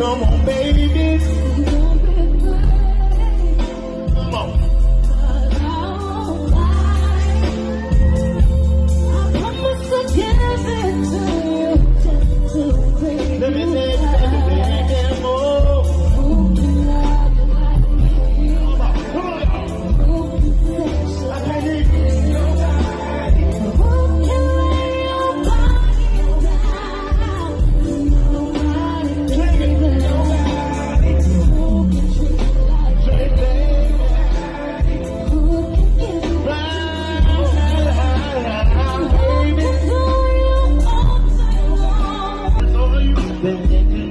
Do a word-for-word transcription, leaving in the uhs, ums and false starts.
Come on, baby. Come on. Let me say it, baby, more. Come on, come on. I can't hear you. Baby.